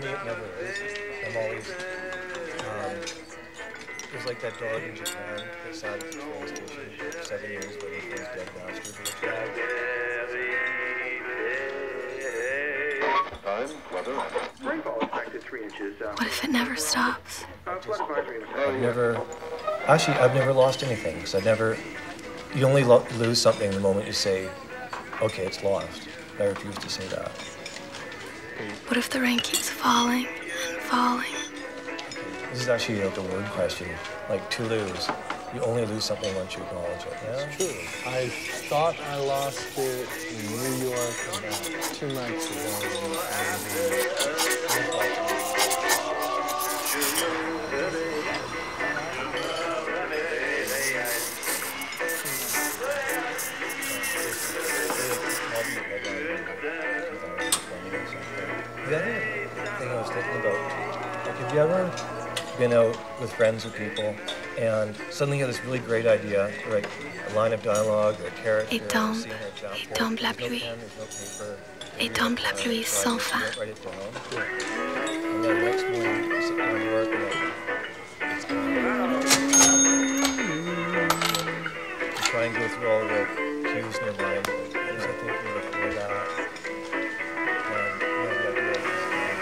me, it never is. I'm always, it was like that dog in Japan that sat at the train station for 7 years waiting for his dead master to return. Time, weather. Rainfall expected 3 inches. What if it never stops? Flood advisory in effect. I've never lost anything, because you only lose something the moment you say, okay, it's lost. I refuse to say that. What if the rain keeps falling and falling? This is actually like a word question, like to lose. You only lose something once you acknowledge it. Yeah? It's true. I thought I lost it in New York about 2 months The other thing I was thinking about, like, have you ever been out with friends or people and suddenly you have this really great idea, like a line of dialogue or a character, Et tombe, a scene or a chapter, et tombe la there's no pluie. pen, there's no paper, Et tombe la pluie sans fin. you don't write it down. And then the next morning you sit down to work and it's gone. You try and go through all the cues in your mind, what was I thinking before that? And you know, the idea is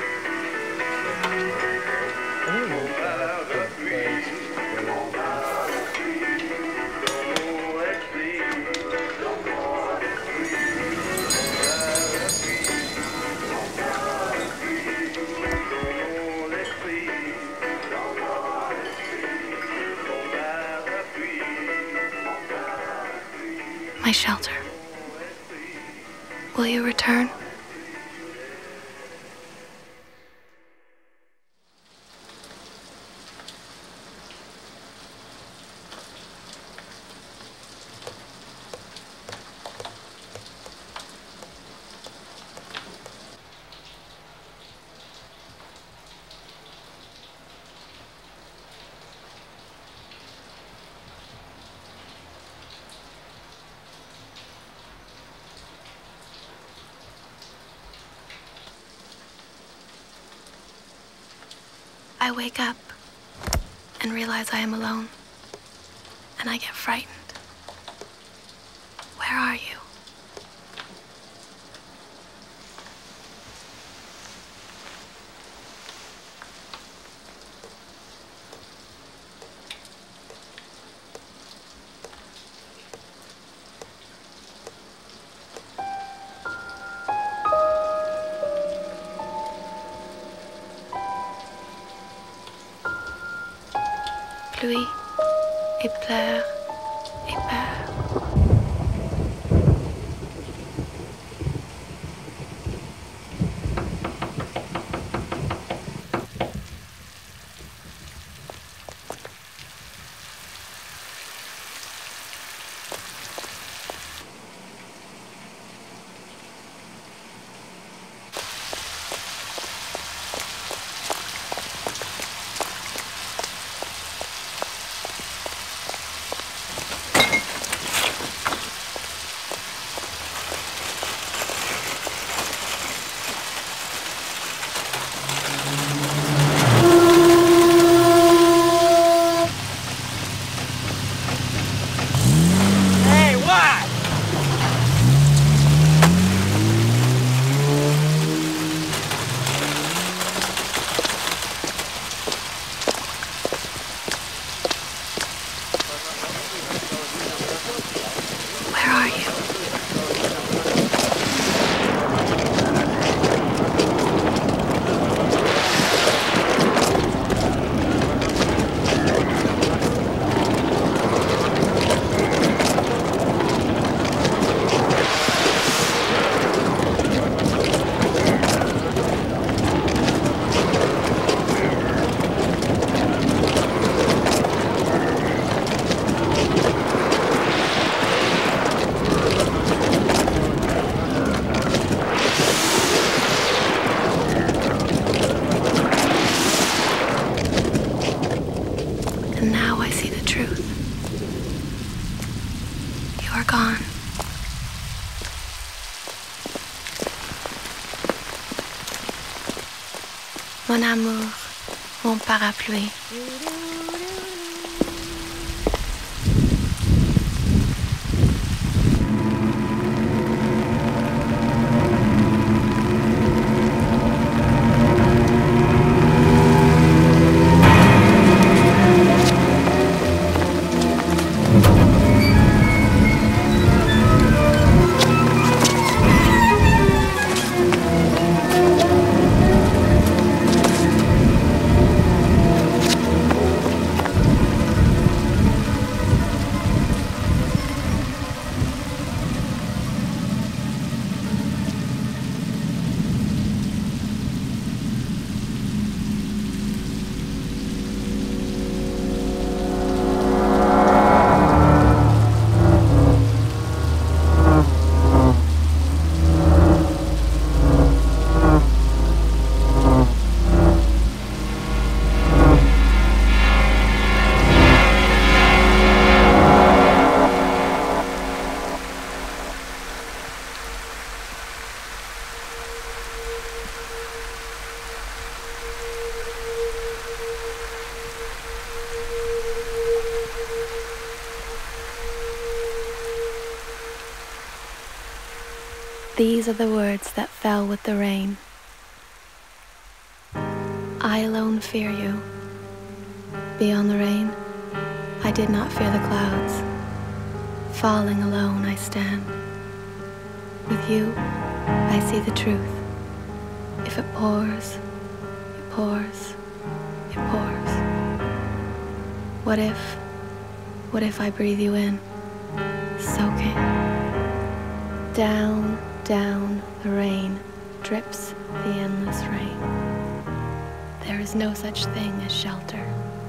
My shelter. Will you return? I wake up and realize I am alone, and I get frightened. Where are you? Pluie, et pleure, et peur. Mon amour, mon parapluie. These are the words that fell with the rain. I alone fear you. Beyond the rain, I did not fear the clouds. Falling alone I stand. With you, I see the truth. If it pours, it pours, it pours. What if I breathe you in, soaking? Down, down the rain drips the endless rain. There is no such thing as shelter.